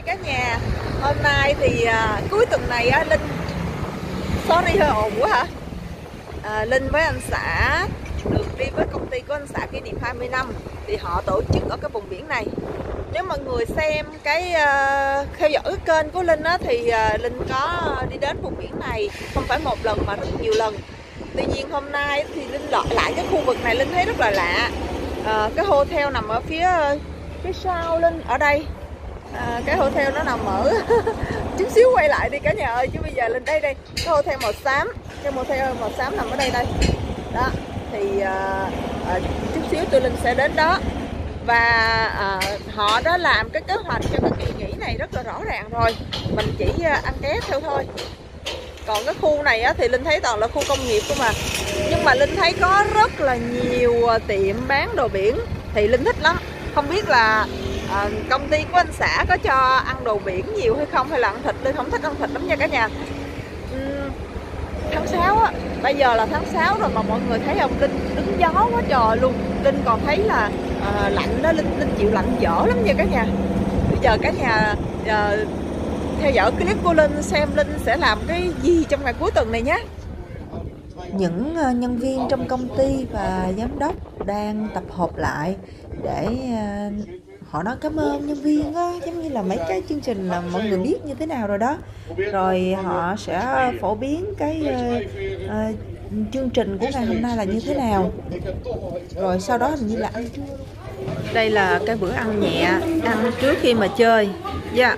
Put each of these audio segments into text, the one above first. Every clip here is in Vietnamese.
cả nhà. Hôm nay thì cuối tuần này á, Linh, sorry hơi ồn quá hả? Linh với anh xã được đi với công ty của anh xã kỷ niệm 20 năm thì họ tổ chức ở cái vùng biển này. Nếu mọi người xem cái theo dõi cái kênh của Linh á, thì Linh có đi đến vùng biển này không phải một lần mà rất nhiều lần. Tuy nhiên hôm nay thì Linh lọt lại cái khu vực này, Linh thấy rất là lạ. Cái hotel nằm ở phía sau Linh ở đây. Cái hotel nó nằm ở chút xíu quay lại đi cả nhà ơi, chứ bây giờ Linh đây cái hotel màu xám, cái hotel màu xám nằm ở đây đó. Thì chút xíu tụi Linh sẽ đến đó. Và họ đã làm cái kế hoạch cho cái kỳ nghỉ này rất là rõ ràng rồi, mình chỉ ăn ké theo thôi. Còn cái khu này á, thì Linh thấy toàn là khu công nghiệp cơ mà. Nhưng mà Linh thấy có rất là nhiều tiệm bán đồ biển thì Linh thích lắm. Không biết là công ty của anh xã có cho ăn đồ biển nhiều hay không, hay là ăn thịt. Linh không thích ăn thịt lắm nha cả nhà. Tháng 6 á, bây giờ là tháng 6 rồi mà mọi người thấy không, Linh đứng gió quá trời luôn. Linh còn thấy là lạnh đó, Linh chịu lạnh dở lắm nha cả nhà. Bây giờ cả nhà theo dõi clip của Linh xem Linh sẽ làm cái gì trong ngày cuối tuần này nhé. Những nhân viên trong công ty và giám đốc đang tập hợp lại để họ nói cảm ơn nhân viên á, giống như là mấy cái chương trình là mọi người biết như thế nào rồi đó. Rồi họ sẽ phổ biến cái chương trình của ngày hôm nay là như thế nào. Rồi sau đó hình như là ăn trưa. Đây là cái bữa ăn nhẹ, ăn trước khi mà chơi. Dạ.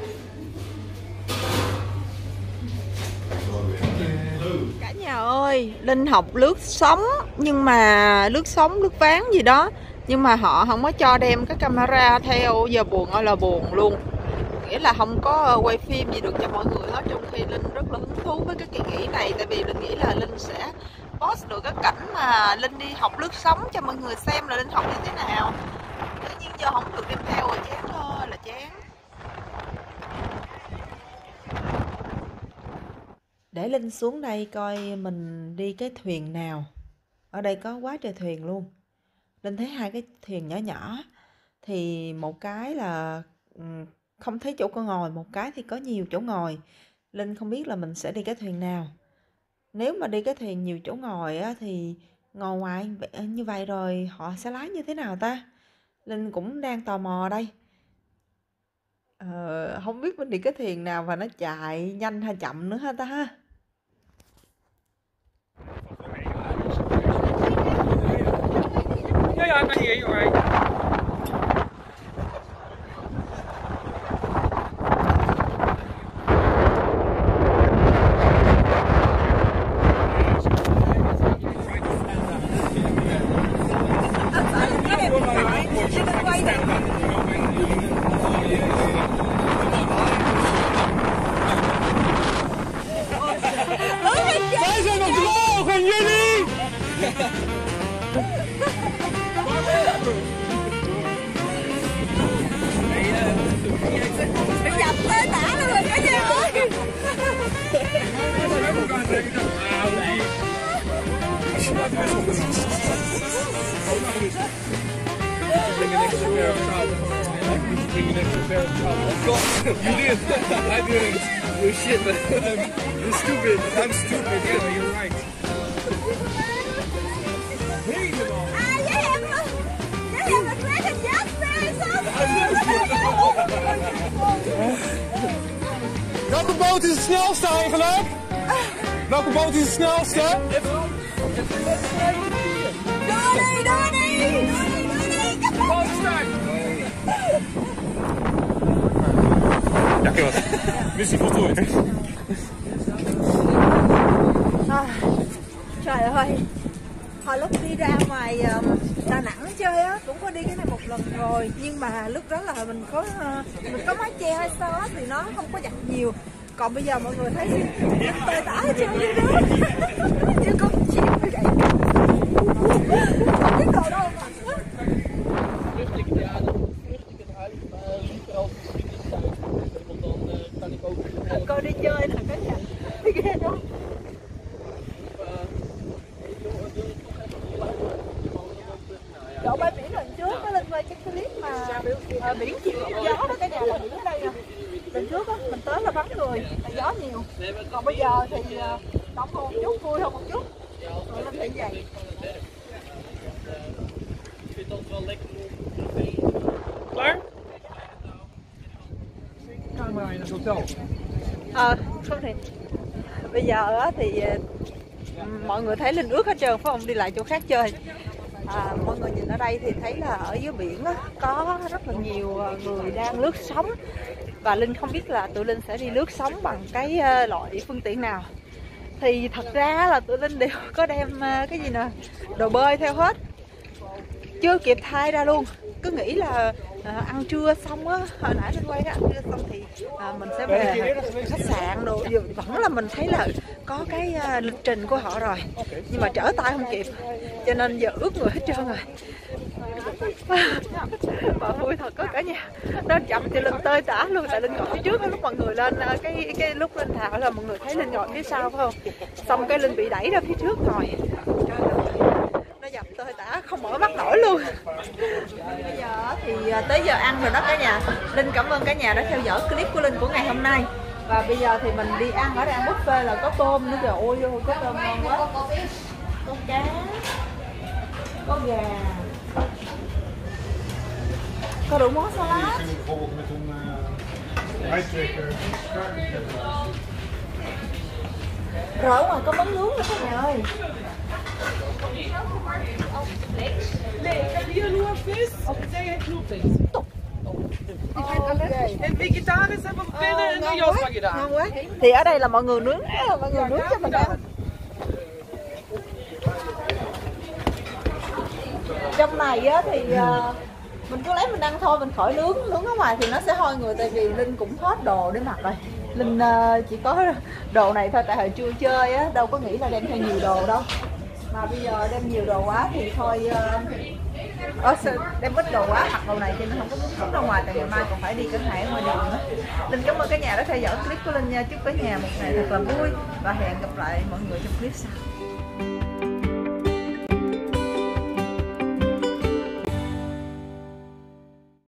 Cả nhà ơi, Linh học lướt sóng, nhưng mà lướt sóng, lướt ván gì đó. Nhưng mà họ không có cho đem cái camera theo, giờ buồn ơi là buồn luôn. Nghĩa là không có quay phim gì được cho mọi người hết, trong khi Linh rất là hứng thú với cái kỳ nghỉ này. Tại vì Linh nghĩ là Linh sẽ post được cái cảnh mà Linh đi học lướt sóng cho mọi người xem là Linh học như thế nào. Tuy nhiên giờ không được đem theo rồi, chán ơi là chán. Để Linh xuống đây coi mình đi cái thuyền nào. Ở đây có quá trời thuyền luôn. Linh thấy hai cái thuyền nhỏ nhỏ. Thì một cái là không thấy chỗ có ngồi, một cái thì có nhiều chỗ ngồi. Linh không biết là mình sẽ đi cái thuyền nào. Nếu mà đi cái thuyền nhiều chỗ ngồi á, thì ngồi ngoài như vậy rồi họ sẽ lái như thế nào ta? Linh cũng đang tò mò đây. Không biết mình đi cái thuyền nào và nó chạy nhanh hay chậm nữa ha ta ha. Yeah, I hear you, right? Wij zijn nog droog en jullie? Dập tới tả luôn rồi cả nhà ơi. You did. I didn't. You shit, man. You're stupid. I'm stupid. Yeah, you're right. Welke boot is het snelste eigenlijk? Welke boot is het snelste? Donnie! Dankjewel. Missie voltooid. Trời ơi, hồi lúc đi ra ngoài Đà Nẵng chơi á, cũng có đi cái này một lần rồi. Nhưng mà lúc đó là mình có mái che hay sao á, thì nó không có giặt nhiều. Còn bây giờ mọi người thấy tơi tả hết trơn đi đó. Như con chim như vậy. Không biết đồ đâu mà. Coi đi chơi nè cả nhà. Ghê đó. Chỗ bãi biển lần trước có lên quay cái clip mà biển chịu gió đó cả nhà, là biển ở đây nè. Lần trước á, mình tới là vắng người, tại gió nhiều. Còn bây giờ thì đông hơn một chút, vui hơn một chút. Rồi lên phải dậy. Không thì bây giờ á, thì mọi người thấy Linh ướt hết trơn, phải không? Đi lại chỗ khác chơi. Mọi người nhìn ở đây thì thấy là ở dưới biển á, có rất là nhiều người đang lướt sóng. Và Linh không biết là tụi Linh sẽ đi lướt sóng bằng cái loại phương tiện nào. Thì thật ra là tụi Linh đều có đem cái gì nè, đồ bơi theo hết. Chưa kịp thay ra luôn. Cứ nghĩ là ăn trưa xong á, hồi nãy Linh quay ăn trưa xong thì mình sẽ về khách sạn đồ. Vẫn là mình thấy là có cái lịch trình của họ rồi. Nhưng mà trở tay không kịp. Cho nên giờ ướt người hết trơn rồi. Mà vui thật có cả nhà. Nó chậm thì Linh tơi tả luôn. Tại Linh ngồi phía trước lúc mọi người lên cái lúc Linh thạo là mọi người thấy Linh ngồi phía sau phải không? Xong cái Linh bị đẩy ra phía trước rồi. Nó dập tơi tả không mở mắt nổi luôn. Bây giờ thì tới giờ ăn rồi đó cả nhà. Linh cảm ơn cả nhà đã theo dõi clip của Linh của ngày hôm nay. Và bây giờ thì mình đi ăn, ở đây ăn buffet là có tôm nữa kìa. Ôi có tôm ngon quá. Có cá, có gà, có đủ món salad. Rồi ở ngoài có món nướng nữa cả nhà ơi. Nee, ik heb hier nur vis. Zij heeft knoepings. En vegetarisch hebben we binnen en de Josma gedaan. Ngon quá. Thì ở đây là mọi người nướng cho mình ăn. Trong này á thì mình cứ lấy mình ăn thôi, mình khỏi nướng ở ngoài thì nó sẽ hôi người. Tại vì Linh cũng hết đồ để mặc rồi. Linh chỉ có đồ này thôi, tại hồi chưa chơi á đâu có nghĩ là đem theo nhiều đồ đâu. Mà bây giờ đem nhiều đồ quá thì thôi, đem ít đồ quá mặc đồ này cho nên không có muốn xuống ra ngoài. Tại ngày mai còn phải đi cân hải ngoài đường nữa. Linh cảm ơn cả nhà đã theo dõi clip của Linh nha. Chúc cả nhà một ngày thật là vui và hẹn gặp lại mọi người trong clip sau.